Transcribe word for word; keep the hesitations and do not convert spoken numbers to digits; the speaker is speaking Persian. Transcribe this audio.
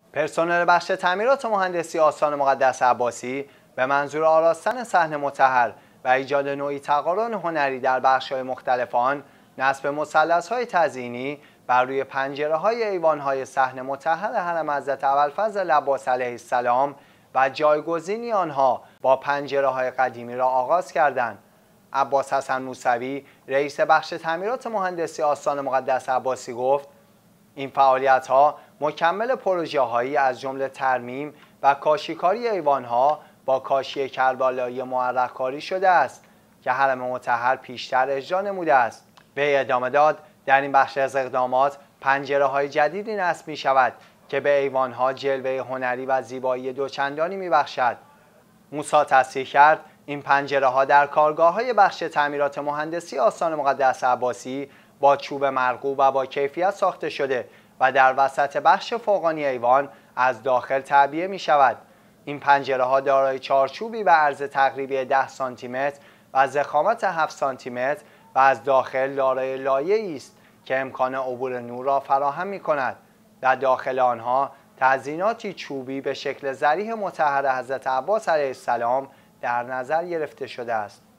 پرسنل بخش تعمیرات مهندسی آستان مقدس عباسی به منظور آراستن صحن مطهر و ایجاد نوعی تقارن هنری در بخش‌های مختلف آن، نصب مثلث‌های تزئینی بر روی پنجره‌های ایوان‌های صحن مطهر حرم حضرت ابوالفضل العباس علیه السلام و جایگزینی آنها با پنجره‌های قدیمی را آغاز کردند. عباس حسن موسوی، رئیس بخش تعمیرات مهندسی آستان مقدس عباسی گفت: این فعالیت‌ها مکمل پروژه‌هایی از جمله ترمیم و کاشیکاری ایوان‌ها با کاشی کربلایی معرق‌کاری شده است که حرم مطهر پیشتر اجرا نموده است. به ادامه داد در این بخش از اقدامات پنجره‌های جدیدی نصب می‌شود که به ایوان‌ها جلوه هنری و زیبایی دوچندانی می‌بخشد. موسی تصریح کرد این پنجره‌ها در کارگاه‌های بخش تعمیرات مهندسی آستان مقدس عباسی با چوب مرغوب و با کیفیت ساخته شده و در وسط بخش فوقانی ایوان از داخل تعبیه می شود. این پنجره‌ها دارای چارچوبی به عرض تقریبی ده سانتی متر و ضخامت هفت سانتی متر و از داخل دارای لایه‌ای است که امکان عبور نور را فراهم می کند. در داخل آنها تزییناتی چوبی به شکل ضریح مطهر حضرت عباس علیه السلام در نظر گرفته شده است.